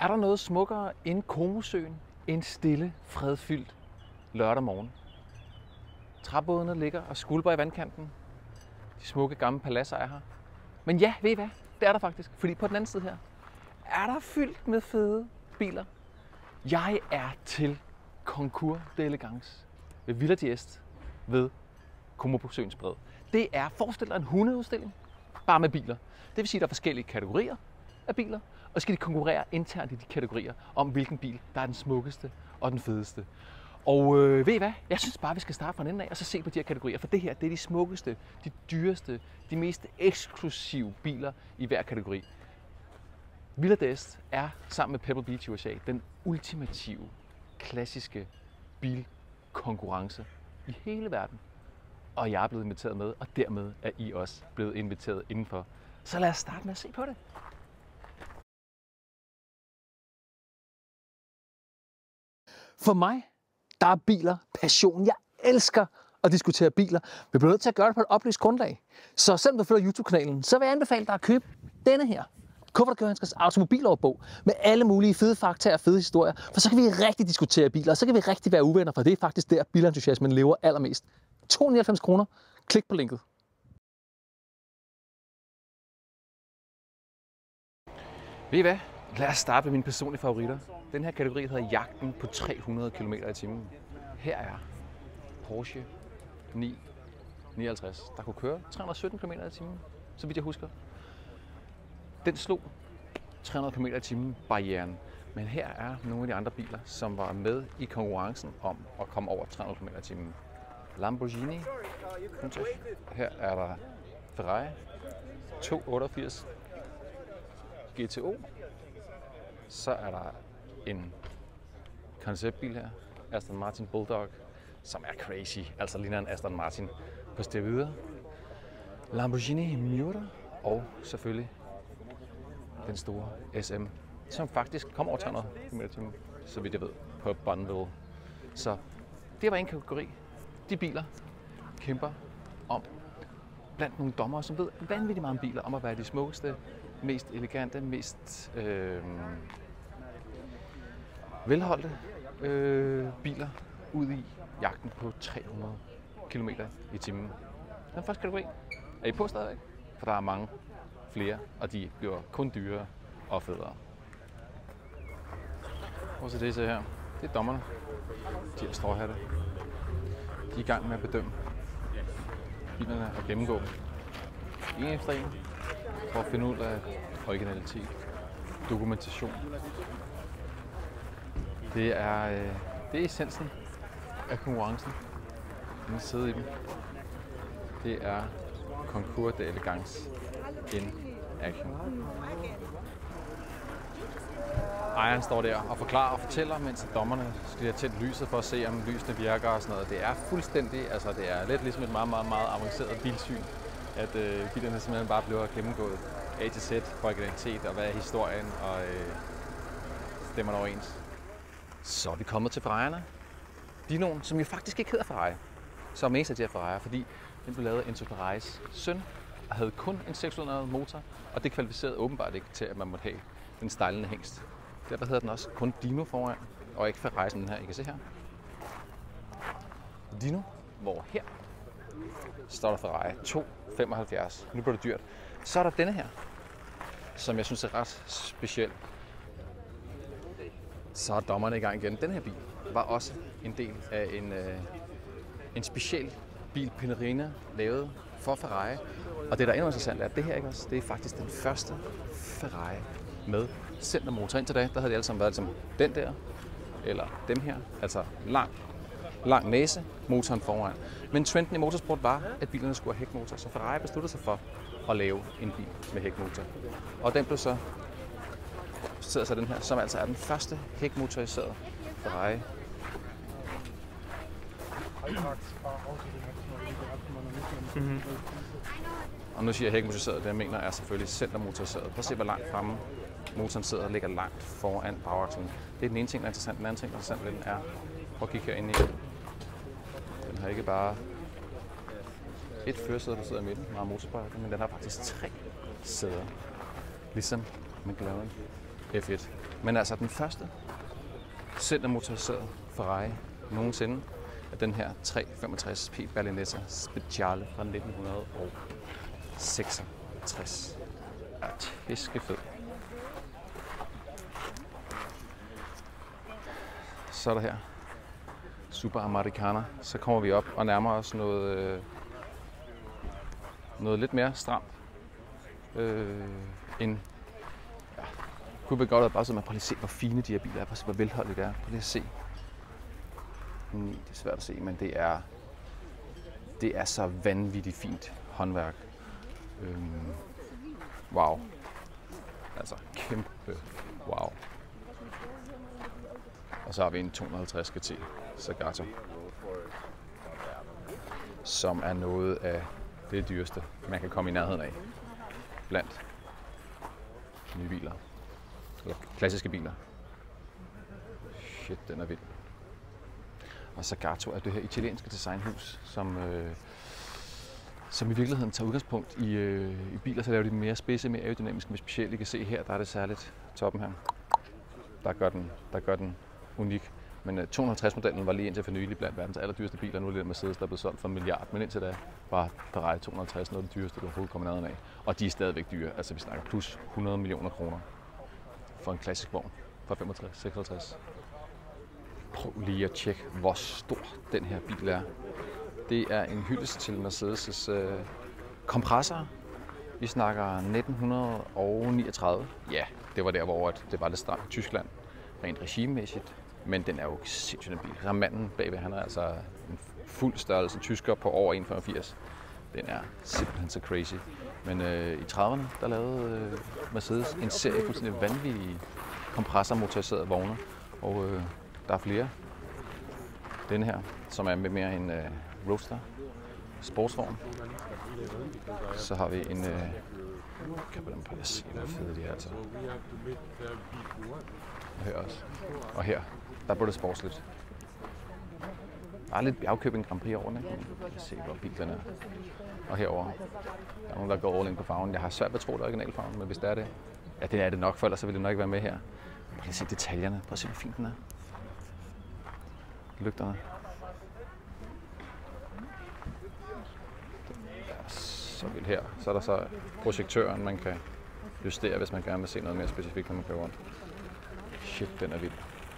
Er der noget smukkere end Comosøen? En stille, fredfyldt lørdag morgen. Træbådene ligger og skulper i vandkanten. De smukke gamle paladser er her. Men ja, ved I hvad? Det er der faktisk. Fordi på den anden side her er der fyldt med fede biler. Jeg er til Concours d'Elegance ved Villa d'Este ved Comosøens bred. Det er, forestil dig en hundeudstilling, bare med biler. Det vil sige, at der er forskellige kategorier af biler, og så skal de konkurrere internt i de kategorier om, hvilken bil, der er den smukkeste og den fedeste. Og ved I hvad? Jeg synes bare, vi skal starte fra en ende af, og så se på de her kategorier. For det her, det er de smukkeste, de dyreste, de mest eksklusive biler i hver kategori. Villa d'Este er sammen med Pebble Beach USA den ultimative, klassiske bilkonkurrence i hele verden. Og jeg er blevet inviteret med, og dermed er I også blevet inviteret indenfor. Så lad os starte med at se på det. For mig, der er biler passion. Jeg elsker at diskutere biler. Vi bliver nødt til at gøre det på et oplyst grundlag. Så selvom du følger YouTube-kanalen, så vil jeg anbefale dig at købe denne her. Kuffert & Købmans automobilårbog med alle mulige fede fakta og fede historier. For så kan vi rigtig diskutere biler, og så kan vi rigtig være uvenner, for det er faktisk der, bilentusiasmen lever allermest. 299 kroner. Klik på linket. Ved I hvad? Lad os starte med mine personlige favoritter. Den her kategori hedder Jagten på 300 km i timen. Her er Porsche 959, der kunne køre 317 km i timen, så vidt jeg husker. Den slog 300 km i timen barrieren. Men her er nogle af de andre biler, som var med i konkurrencen om at komme over 300 km i timen. Lamborghini Countach. Her er der Ferrari 288 GTO. Så er der en konceptbil her, Aston Martin Bulldog, som er crazy, altså ligner en Aston Martin på steroider. Lamborghini Miura og selvfølgelig den store SM, som faktisk kom over 300 km/t, så vidt jeg ved, på Bonneville. Så det var en kategori. De biler kæmper om blandt nogle dommere, som ved vanvittigt meget om biler, om at være de smukkeste, mest elegante, mest velholdte biler ud i jagten på 300 km i timen. Den første kategori er I på stadigvæk, for der er mange flere, og de bliver kun dyrere og federe. Prøv at se det her. Det er dommerne. De har stråhatte. De er i gang med at bedømme bilerne og gennemgå en efter en for at finde ud af originalitet, dokumentation. Det er essensen af konkurrencen. Den sidder i dem. Det er Concours d'Elegance in action. Ejeren står der og forklarer og fortæller, mens dommerne skal have tændt lyset for at se, om lysene virker og sådan noget. Det er fuldstændig, altså det er lidt ligesom et meget, meget, meget avanceret bilsyn, at bilerne simpelthen bare bliver gennemgået A til Z for originalitet og hvad er historien og stemmer der overens. Så er vi kommet til Ferrari'erne. Dinoen, som jo faktisk ikke hedder Ferrari, så er mest af de her Ferrari, fordi den blev lavet af Enzo Ferraris søn og havde kun en 600 motor, og det kvalificerede åbenbart ikke til, at man måtte have den stejlende hængst. Derfor hedder den også kun Dino foran, og ikke Ferrari som den her. I kan se her. Dino, hvor her står der Ferrari 275. Nu bliver det dyrt. Så er der denne her, som jeg synes er ret speciel. Så er dommerne i gang igen. Den her bil var også en del af en speciel bil, Pininfarina, lavet for Ferrari. Og det, der er endnu interessant, er, at det her ikke også, det er faktisk den første Ferrari med centermotor. Indtil da, der havde de alle sammen været ligesom den der, eller dem her, altså lang næse, motoren foran. Men trenden i motorsport var, at bilerne skulle have hækmotor, så Ferrari besluttede sig for at lave en bil med hækmotor. Og den blev så den her, som altså er den første hækmotoriserede Ferrari. Mm-hmm. Og nu siger jeg hækmotoriseret, det jeg mener er selvfølgelig centermotoriseret. Prøv at se, hvor langt fremme motoren sidder og ligger langt foran bagakslen. Det er den ene ting, der er interessant. Den anden ting, der er interessant ved den er, prøv at kigge herinde i. Den har ikke bare et førersæde, der sidder i midten, meget motorspejl, men den har faktisk 3 sæder, ligesom McLaren F1. Men altså den første centermotoriserede Ferrari nogensinde er den her 365P Berlinetta Speciale fra 1966. Er tæskefed. Så er der her Super Americana. Så kommer vi op og nærmer os noget lidt mere stramt. Kunne vi godt have bare så man prøver lige at se, hvor fine de her biler er. Prøv at se, hvor velholdet det er. Prøv lige at se. Det er svært at se, men det er så vanvittigt fint håndværk. Wow. Altså kæmpe wow. Og så har vi en 250 GT Zagato, som er noget af det dyreste, man kan komme i nærheden af blandt nye biler. Eller klassiske biler. Shit, den er vild. Og Zagato er det her italienske designhus, som i virkeligheden tager udgangspunkt i biler, så laver de dem mere spidse, mere aerodynamiske. Men specielt I kan se her, der er det særligt toppen her. Der gør den unik. Men 250-modellen var lige indtil for nylig blandt verdens allerdyreste biler. Nu er det Mercedes, der er blevet solgt for 1 milliard. Men indtil da var Ferrari 250 noget af det dyreste, du overhovedet kommer nærheden af. Og de er stadigvæk dyre. Altså vi snakker plus 100 millioner kroner for en klassisk vogn fra 65-56. Prøv lige at tjekke, hvor stor den her bil er. Det er en hyldest til Mercedes' kompressor. Vi snakker 1939. Ja, det var der, hvor det var lidt stramt i Tyskland, rent regimemæssigt. Men den er jo sindssygt en bil. Så manden bagved, han er altså en fuld størrelse tysker på over 1,85. Den er simpelthen så crazy. Men i 30'erne, der lavede Mercedes en serie fuldstændig vanvittige kompressormotoriserede vogne. Og der er flere. Denne her, som er med mere en roadster, sportsvogn. Så har vi en... kan man prøve at se, hvor fede de er altså. Og her også. Og her, der blev det sportsligt. Der er lidt Bjergkøbing Grand Prix over den, ikke? Jeg kan se, hvor bilen er. Og herover. Der er nogen, der går all in på farven. Jeg har svært ved at tro, det er originalfarven, men hvis det er det, ja, det er det nok, for ellers så vil det nok ikke være med her. Prøv lige at se detaljerne. Prøv at se, hvor fint den er. Lygterne. Så vil her. Så er der så projektøren, man kan justere, hvis man gerne vil se noget mere specifikt, når man kører rundt. Shit, den er vild.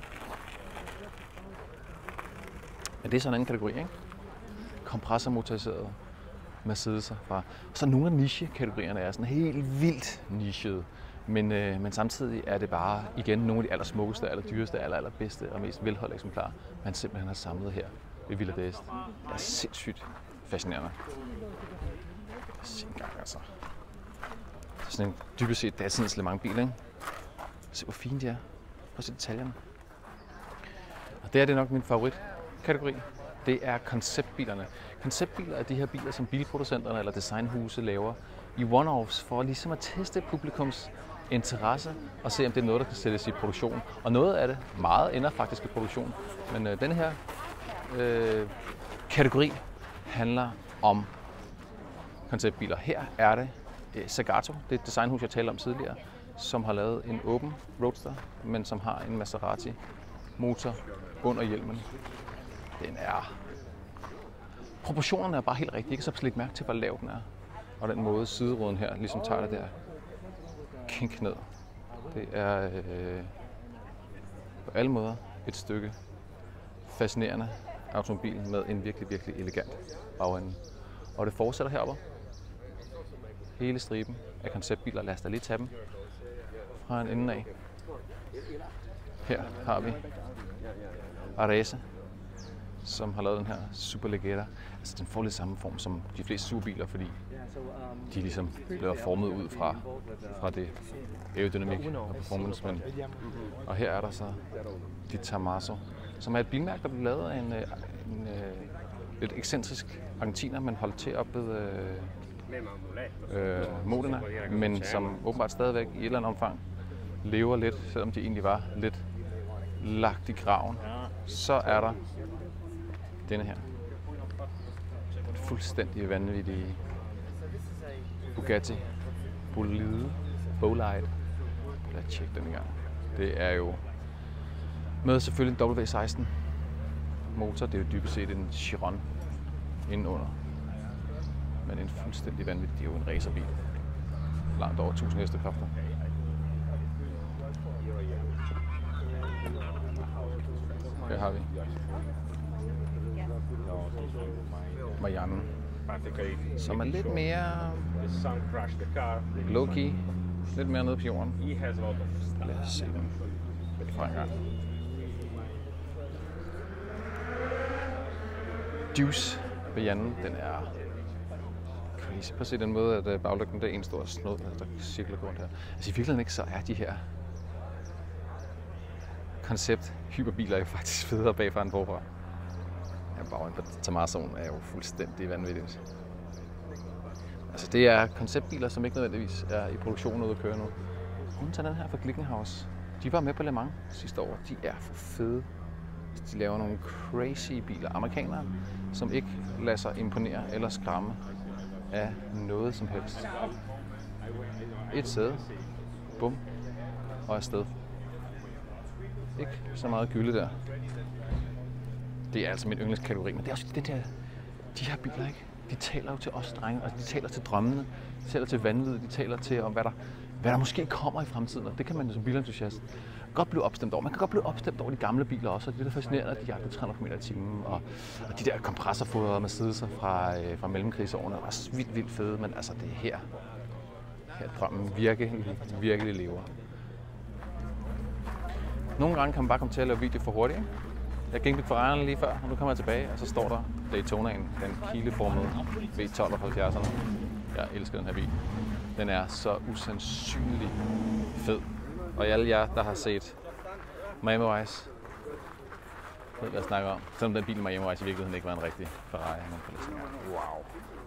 Men det er sådan en anden kategori, ikke? Kompressormotoriserede Mercedes'er fra. Så nogle af niche-kategorierne er sådan helt vildt nichede. Men samtidig er det bare igen nogle af de allersmukkeste, allerdyreste, allerbedste og mest velholdte eksemplarer, man simpelthen har samlet her ved Villa d'Este. Det er sindssygt fascinerende. Se en gang altså. Det er sådan en dybest set datidens Le Mans bil, ikke? Se hvor fine de er. Prøv at se detaljerne. Og det er det nok min favoritkategori. Det er konceptbilerne. Konceptbiler er de her biler, som bilproducenterne eller designhuse laver i one-offs for ligesom at teste publikums interesse og se, om det er noget, der kan sættes i produktion. Og noget af det, meget ender faktisk i produktion. Men denne her kategori handler om konceptbiler. Her er det Zagato, det er et designhus, jeg talte om tidligere, som har lavet en åben roadster, men som har en Maserati motor under hjelmen. Den er... Proportionerne er bare helt rigtige, ikke? Så læg mærke til, hvor lav den er. Og den måde sideruden her ligesom tager det der kink ned. Det er på alle måder et stykke fascinerende automobil med en virkelig, virkelig elegant bagende. Og det fortsætter heroppe. Hele striben af konceptbiler. Lad os da lige tage dem fra en ende af. Her har vi Arese, som har lavet den her Superleggera. Altså den får lidt samme form som de fleste superbiler, fordi de ligesom bliver formet ud fra det aerodynamik og performance. Og her er der så de Tamaso, som er et bilmærke, der blev lavet af en lidt ekscentrisk argentiner, men holdt til op ved Modena, men som åbenbart stadigvæk i et eller andet omfang lever lidt, selvom de egentlig var lidt lagt i graven. Så er der denne her. Fuldstændig vanvittige Bugatti Bolide. Lad os tjekke den en gang. Det er jo med selvfølgelig en W16 motor. Det er jo dybest set en Chiron indenunder. Men en fuldstændig vanvittig. Det er jo en racerbil. Langt over 1000 hestekræfter. Her har vi Mayan, som er lidt mere low-key, lidt mere nede på jorden. Lad os se den fra en gang. Juice ved Jannen, den er crazy. Prøv at se den måde, at baglygten der er en stor snod, der cirkler rundt her. Altså i virkeligheden ikke, så er de her koncept hyperbiler er jo faktisk federe bagfra end forfra. Ja, bagen på Tamazoen er jo fuldstændig vanvittigt. Altså det er konceptbiler, som ikke nødvendigvis er i produktion ude at køre nu. Undtagen den her fra Glickenhaus. De var med på Le Mans sidste år. De er for fede. De laver nogle crazy biler. Amerikanere, som ikke lader sig imponere eller skræmme af noget som helst. Et sæde. Bum. Og afsted. Ikke så meget gylde der. Det er altså min yndlingskategori, men det er også det der, de her biler, ikke? De taler jo til os drenge, og de taler til drømmene, de taler til vanvittet, de taler til om, hvad der måske kommer i fremtiden, og det kan man som bilentusiast godt blive opstemt over. Man kan godt blive opstemt over de gamle biler også, og det er fascinerende, at de jagter 300 km i timen, og de der kompressorfodrede Mercedes'er fra mellemkrigsårene er også vildt fede, men altså det er her drømmen virkelig lever. Nogle gange kan man bare komme til at lave video for hurtigt. Jeg gik lidt for regnerne lige før, og nu kommer jeg tilbage, og så står der Daytonaen, den kileformede V12 af 70'erne. Jeg elsker den her bil. Den er så usandsynlig fed. Og alle jer, der har set Miami Vice, ved hvad jeg snakker om. Selvom den bil i Miami Vice i virkeligheden ikke var en rigtig Ferrari. Wow.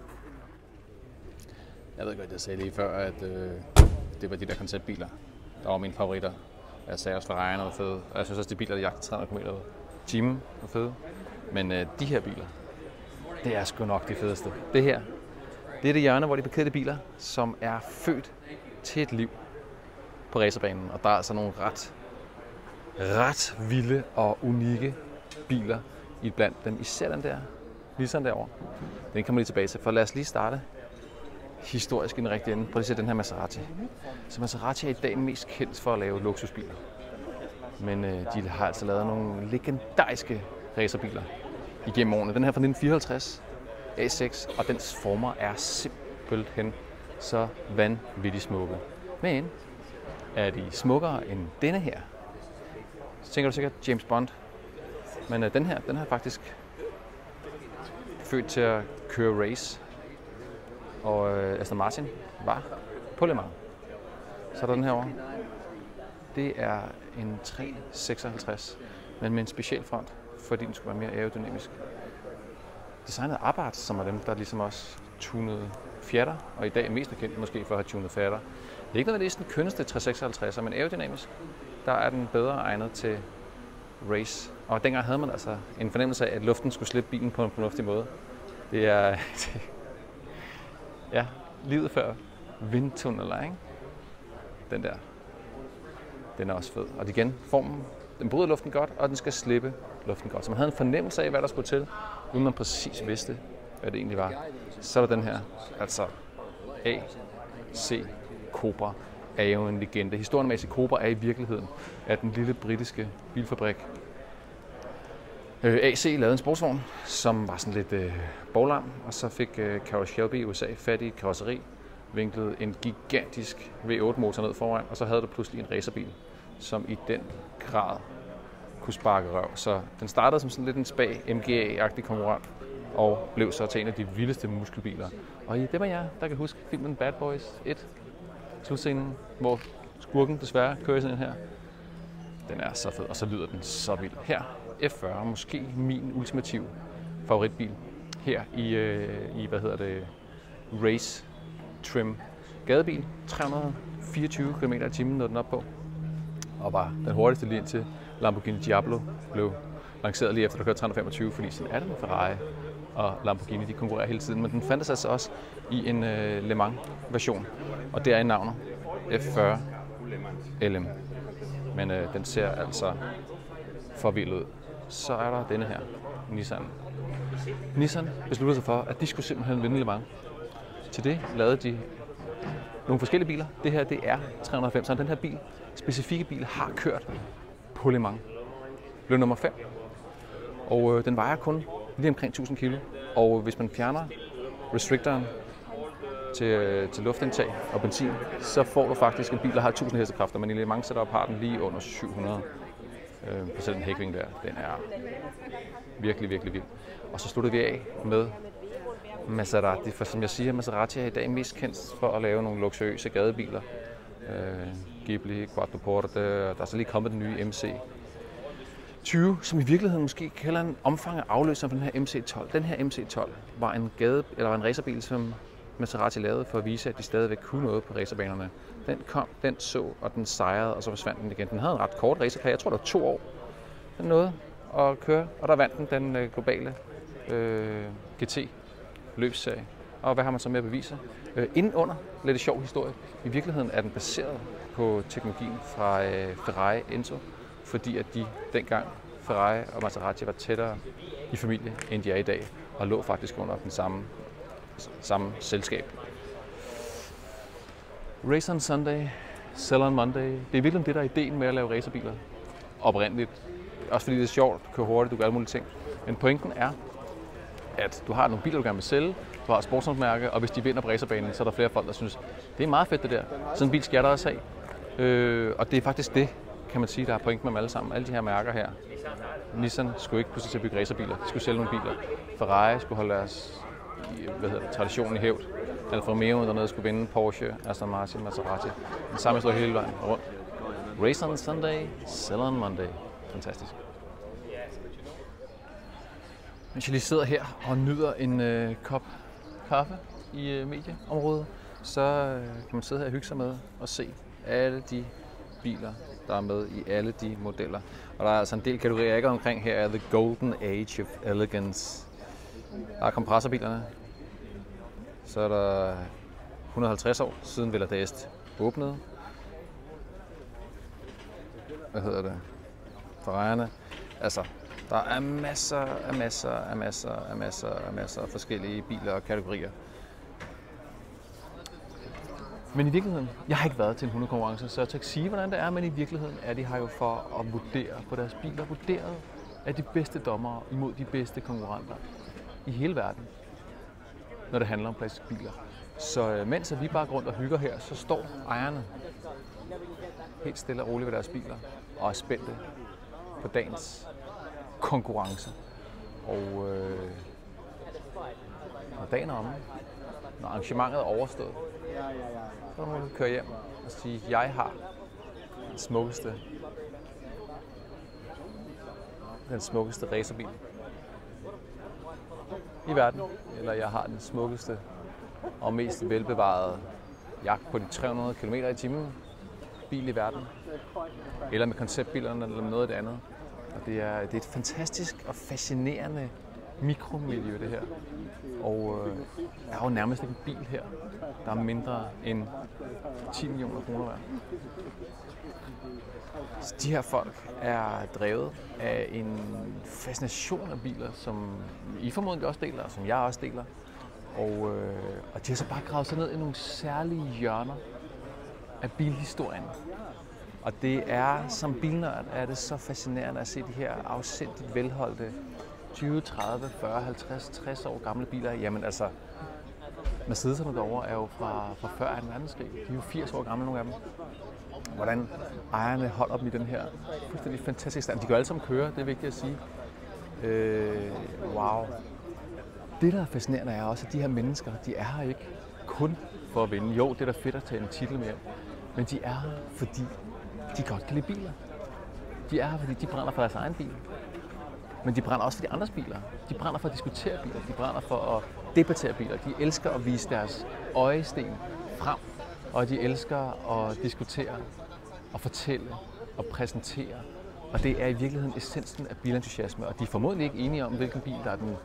Jeg ved godt, jeg sagde lige før, at det var de der konceptbiler, der var mine favoritter. Jeg sagde også Ferrari'erne var fede, og jeg synes også, de biler, der jagter 300 km i timen, var fede. Men de her biler, det er sgu nok de fedeste. Det her, det er det hjørne, hvor de parkerede biler, som er født til et liv på racerbanen. Og der er altså nogle ret vilde og unikke biler i blandt dem. Især den der, Nissan derovre. Den kommer lige tilbage til, for lad os lige starte historisk i den rigtige ende. Prøv lige at se den her Maserati. Så Maserati er i dag mest kendt for at lave luksusbiler. Men de har altså lavet nogle legendariske racerbiler igennem årene. Den her fra 1954, A6, og dens former er simpelthen så vanvittigt smukke. Men er de smukkere end denne her? Så tænker du sikkert James Bond. Men den her er faktisk født til at køre race. Og Aston Martin var på Le Mans. Så er der den herovre. Det er en 356, men med en speciel front, fordi den skulle være mere aerodynamisk. Designet af Abarth, som er dem, der ligesom også tunede Fiatter, og i dag er mest kendt måske for at have tunet Fiatter. Det er ikke nødvendigvis den kønneste 356, men aerodynamisk, der er den bedre egnet til race. Og dengang havde man altså en fornemmelse af, at luften skulle slippe bilen på en fornuftig måde. Det er ja, livet før vindtunneler, ikke? Den der. Den er også fed. Og igen, formen, den bryder luften godt, og den skal slippe luften godt. Så man havde en fornemmelse af, hvad der skulle til, uden man præcis vidste, hvad det egentlig var. Så er der den her, altså AC Cobra er jo en legende. Historien med AC Cobra er i virkeligheden, at den lille britiske bilfabrik AC lavede en sportsvogn, som var sådan lidt boglam, og så fik Carroll Shelby i USA fat i et karosseri, vinklede en gigantisk V8-motor ned foran, og så havde du pludselig en racerbil, som i den grad kunne sparke røv. Så den startede som sådan lidt en spag MGA-agtig konkurrent, og blev så til en af de vildeste muskelbiler. Og i det var jeg, der kan huske filmen Bad Boys 1, slutscenen, hvor skurken desværre kører sådan en her. Den er så fed, og så lyder den så vild. Her, F40, måske min ultimative favoritbil. Her i race trim gadebil. 324 km i timen nåede den op på. Og var den hurtigste lige indtil Lamborghini Diablo blev lanceret lige efter, der kørte 325, fordi sådan er det med Ferrari og Lamborghini, de konkurrerer hele tiden. Men den fandtes altså også i en Le Mans version, og det er i navnet F40 LM. men den ser altså for vild ud. Så er der denne her, Nissan. Nissan besluttede sig for, at de skulle simpelthen vinde Le Mans. Til det lavede de nogle forskellige biler. Det her, det er 390, så den her bil, specifikke bil, har kørt på Le Mans. Blev nummer 5. Og den vejer kun lige omkring 1000 kilo. Og hvis man fjerner restrictoren til luftindtag og benzin, så får du faktisk en bil, der har 1000 hestekræfter, men i Le Mans setup har den lige under 700 på selv den hækving der. Den er virkelig, virkelig vild. Og så slutter vi af med Maserati, for som jeg siger, Maserati er i dag mest kendt for at lave nogle luksuriøse gadebiler. Ghibli, Quattroporte, der er så lige kommet den nye MC20, som i virkeligheden måske kalder en omfang af afløser for den her MC12. Den her MC12 var en racerbil, som Maserati lavede for at vise, at de stadigvæk kunne noget på racerbanerne. Den kom, den så, og den sejrede, og så forsvandt den igen. Den havde en ret kort racerkarriere. Jeg tror, det var 2 år. Den nåede at køre, og der vandt den globale GT-løbsserie. Og hvad har man så med at bevise? Indenunder, lidt sjov historie. I virkeligheden er den baseret på teknologien fra Ferrari Enzo, fordi at de dengang, Ferrari og Maserati, var tættere i familie, end de er i dag, og lå faktisk under den samme selskab. Race on Sunday, Sell on Monday. Det er virkelig det, der er ideen med at lave racerbiler. Oprindeligt. Også fordi det er sjovt, køre hurtigt, du gør alle mulige ting. Men pointen er, at du har nogle biler, du gerne vil sælge, du har et sportsmærke, og hvis de vinder på racerbanen, så er der flere folk, der synes, det er meget fedt det der. Sådan en bil skal der også have. Og det er faktisk det, kan man sige, der er pointen med dem alle sammen. Alle de her mærker her. Nissan skulle ikke pludselig til at bygge racerbiler. De skulle sælge nogle biler. Ferrari skulle holde deres tradition i hævd. Alfa Romeo dernede skulle vinde Porsche, Aston Martin, Maserati. Den samme historie hele vejen rundt. Race on Sunday, Sell on Monday. Fantastisk. Mens jeg lige sidder her og nyder en kop kaffe i medieområdet, så kan man sidde her og hygge sig med og se alle de biler, der er med i alle de modeller. Og der er altså en del kategorier, ikke omkring. Her er The Golden Age of Elegance. Der er kompressorbilerne. Så er der 150 år siden Villa d'Este åbnede. Hvad hedder det? Ferrari'erne. Altså, der er masser af forskellige biler og kategorier. Men i virkeligheden, jeg har ikke været til en hundekonkurrence, så jeg kan ikke sige, hvordan det er, men i virkeligheden er de her jo for at vurdere på deres biler. Vurderet af de bedste dommere imod de bedste konkurrenter i hele verden, når det handler om plastikbiler. Så mens vi bare går rundt og hygger her, så står ejerne helt stille og roligt ved deres biler og er spændte på dagens konkurrence. Og når dagen er omme, når arrangementet er overstået, så må du køre hjem og sige, at jeg har den smukkeste racerbil i verden, eller jeg har den smukkeste og mest velbevarede jagt på de 300 km i timen bil i verden, eller med konceptbilerne eller noget af det andet. Og det er et fantastisk og fascinerende mikromiljø, det her. Og der er jo nærmest ikke en bil her, der er mindre end 10 millioner kroner værd. Så de her folk er drevet af en fascination af biler, som I formodentlig også deler, og som jeg også deler. Og de har så bare gravet sig ned i nogle særlige hjørner af bilhistorien. Og det er, som bilnørd, er det så fascinerende at se de her afsindigt velholdte 20, 30, 40, 50, 60 år gamle biler. Jamen altså, Mercedeserne derovre er jo fra før 2. verdenskrig. De er jo 80 år gamle, nogle af dem. Hvordan ejerne holder dem i den her fuldstændig fantastiske stand. De kan jo alle sammen køre, det er vigtigt at sige. Wow. Det, der er fascinerende, er også, at de her mennesker, de er her ikke kun for at vinde. Jo, det er da fedt at tage en titel med, men de er her, fordi de godt kan lide biler. De er her, fordi de brænder for deres egen bil. Men de brænder også for de andres biler. De brænder for at diskutere biler. De brænder for at debattere biler. De elsker at vise deres øjesten frem. Og de elsker at diskutere og fortælle og præsentere. Og det er i virkeligheden essensen af bilentusiasme. Og de er formodentlig ikke enige om, hvilken bil der er den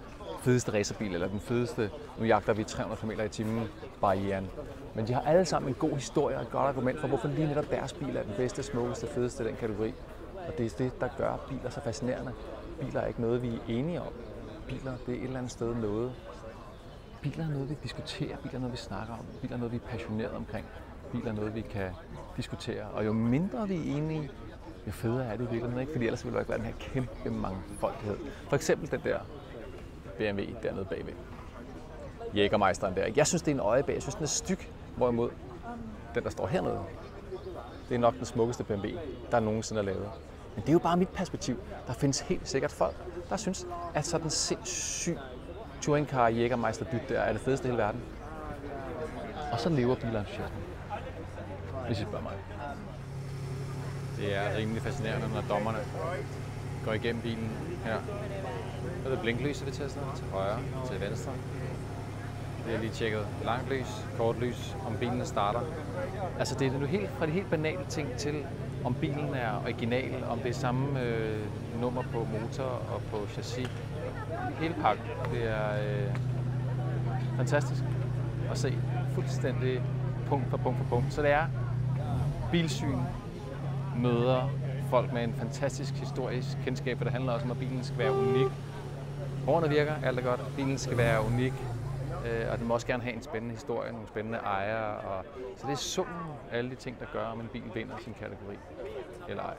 fedeste racerbil, eller den fedeste, nu jagter vi 300 km i timen barrieren. Men de har alle sammen en god historie og et godt argument for, hvorfor lige netop deres bil er den bedste, smukkeste, fedeste i den kategori. Og det er det, der gør biler så fascinerende. Biler er ikke noget, vi er enige om. Biler, det er et eller andet sted noget. Biler er noget, vi diskuterer. Biler er noget, vi snakker om. Biler er noget, vi er passionerede omkring. Biler er noget, vi kan diskutere. Og jo mindre vi er enige, jo federe er det i virkeligheden, ikke? Fordi ellers ville det ikke være den her kæmpe mangfoldighed. For eksempel den der BMW dernede bagved. Jägermeisteren der. Jeg synes, det er en øjebag. Jeg synes, den er styg. Hvorimod den, der står hernede, det er nok den smukkeste BMW, der nogensinde er lavet. Men det er jo bare mit perspektiv. Der findes helt sikkert folk, der synes, at sådan en sindssyg touringcar Jägermeister dyt der er det fedeste i hele verden. Og så lever bilentusiasmen, hvis I spørger mig. Det er rimelig fascinerende, når dommerne går igennem bilen her. Så er det blinklyset, vi tester til højre, til venstre. Vi har lige tjekket langt lys, kort lys, om bilen starter. Altså det er nu helt fra de helt banale ting til, om bilen er original, om det er samme nummer på motor og på chassis. Hele pakken. Det er fantastisk at se fuldstændig punkt for punkt for punkt. Så det er bilsyn møder folk med en fantastisk historisk kendskab, for det handler også om, at bilen skal være unik. Årene virker, alt er godt. Bilen skal være unik, og den må også gerne have en spændende historie, nogle spændende ejere. Så det er summen af alle de ting, der gør, om en bil vinder sin kategori eller ej.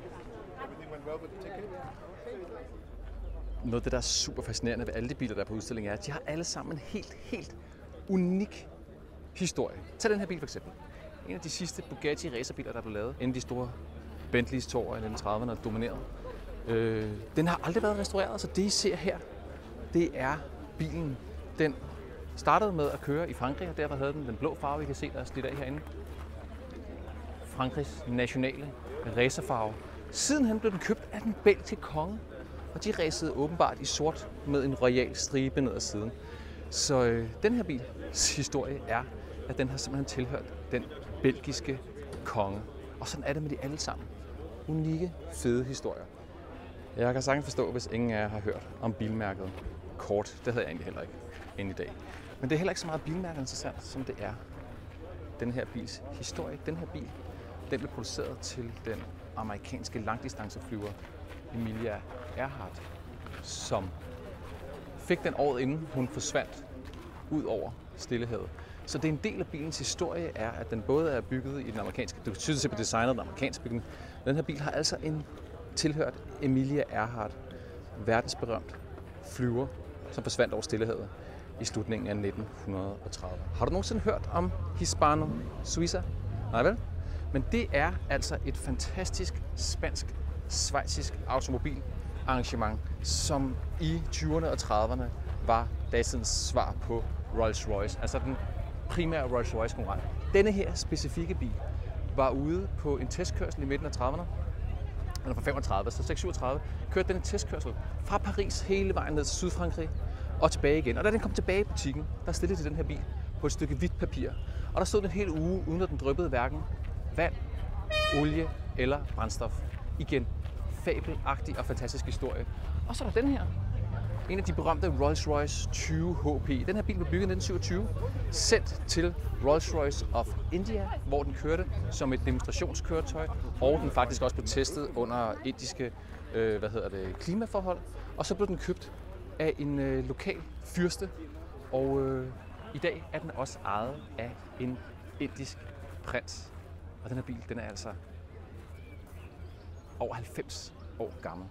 Noget af det, der er super fascinerende ved alle de biler, der er på udstillingen, er, at de har alle sammen en helt unik historie. Tag den her bil for eksempel. En af de sidste Bugatti racerbiler, der blev lavet, inden de store Bentleys tog i 1930'erne dominerede. Den har aldrig været restaureret, så det I ser her, det er bilen. Den startede med at køre i Frankrig, og derfor havde den blå farve, I kan se, der er slidt af herinde. Frankrigs nationale racerfarve. Sidenhen blev den købt af den belgiske konge, og de racede åbenbart i sort med en royal stribe ned ad siden. Så den her bils historie er, at den har simpelthen tilhørt den belgiske konge. Og sådan er det med de alle sammen. Unikke, fede historier. Jeg kan sagtens forstå, hvis ingen af jer har hørt om bilmærket Kort. Det havde jeg egentlig heller ikke end i dag. Men det er heller ikke så meget bilmærket interessant, som det er den her bils historie. Den her bil, den blev produceret til den amerikanske langdistanceflyver Amelia Earhart, som fik den året inden hun forsvandt ud over Stillehavet. Så det er en del af bilens historie, er, at den både er bygget i den amerikanske, du kan tydeligt se på designet, den amerikanske bygning. Den her bil har altså tilhørt Amelia Earhart, verdensberømt flyver, som forsvandt over Stillehavet i slutningen af 1930. Har du nogensinde hørt om Hispano Suiza? Nej vel? Men det er altså et fantastisk spansk-schweizisk automobilarrangement, som i 20'erne og 30'erne var datidens svar på Rolls-Royce, altså den primære Rolls-Royce konkurrent. Denne her specifikke bil var ude på en testkørsel i midten af 30'erne, eller fra 35, så 637, kørte den en testkørsel fra Paris hele vejen ned til Sydfrankrig og tilbage igen. Og da den kom tilbage i butikken, der stillede de den her bil på et stykke hvidt papir. Og der stod den en hel uge, uden at den dryppede hverken vand, olie eller brændstof. Igen, fabelagtig og fantastisk historie. Og så er der den her. En af de berømte Rolls-Royce 20 HP. Den her bil blev bygget i 1927, sendt til Rolls-Royce of India, hvor den kørte som et demonstrationskøretøj, og den faktisk også blev testet under indiske klimaforhold. Og så blev den købt af en lokal fyrste, og i dag er den også ejet af en indisk prins. Og den her bil, den er altså over 90 år gammel.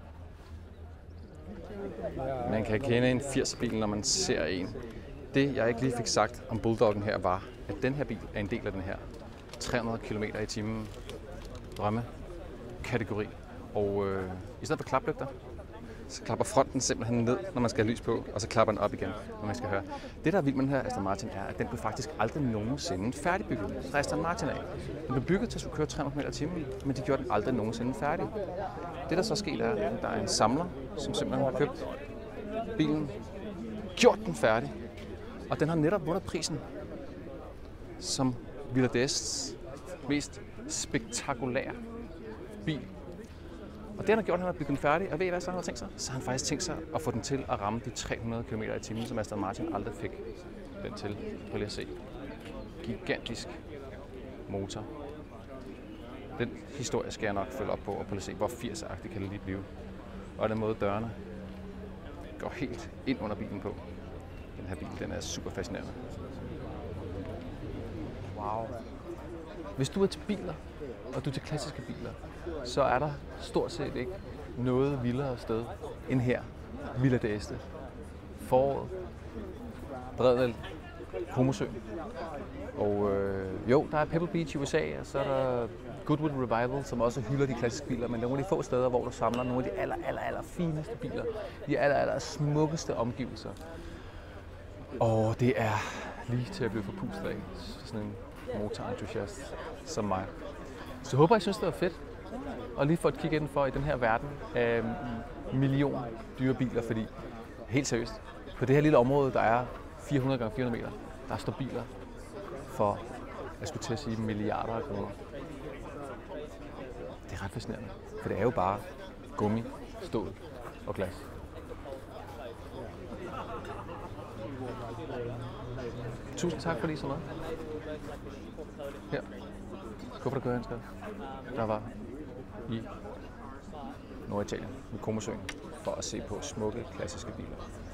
Man kan kende en 80'er-bil, når man ser en. Det, jeg ikke lige fik sagt om Bulldoggen her, var, at den her bil er en del af den her 300 km i timen drømmekategori. Og i stedet for klaplygter, så klapper fronten simpelthen ned, når man skal have lys på, og så klapper den op igen, når man skal høre. Det, der er vildt med den her Aston Martin, er, at den blev faktisk aldrig nogensinde færdigbygget fra Aston Martin af. Den blev bygget til at skulle køre 300 km i timen, men de gjorde den aldrig nogensinde færdig. Det, der så skete, er, at der er en samler, som simpelthen har købt bilen, gjort den færdig, og den har netop vundet prisen som Villa d'Est's mest spektakulære bil. Og det han har gjort, han har bygget den færdig, og ved I hvad så han har tænkt sig? Så har han faktisk tænkt sig at få den til at ramme de 300 km/t, som Aston Martin aldrig fik den til. Prøv lige at se. Gigantisk motor. Den historie skal jeg nok følge op på, og prøve at se, hvor 80'er-agtigt kan det lige blive. Og den måde dørene går helt ind under bilen på. Den her bil, den er super fascinerende. Wow. Hvis du er til biler, og du er til klassiske biler, så er der stort set ikke noget vildere sted end her. Villa d'Este. Foråret. Bredel. Comosøen. Og jo, der er Pebble Beach i USA, og så er der Goodwood Revival, som også hylder de klassiske biler, men nogle af de få steder, hvor du samler nogle af de aller fineste biler, de aller smukkeste omgivelser. Og det er lige til at blive forpustet af, sådan en motorentusiast som mig. Så jeg håber, I synes, det var fedt, og lige få et kig indenfor i den her verden af millioner dyre biler, fordi helt seriøst, på det her lille område, der er 400 x 400 meter, der står biler for, jeg skulle til at sige, milliarder af kroner. Det er ret fascinerende, for det er jo bare gummi, stål og glas. Tusind tak fordi I så med. Her. Hvorfor der kører han skal? Der var i Norditalien med Comosøen for at se på smukke klassiske biler.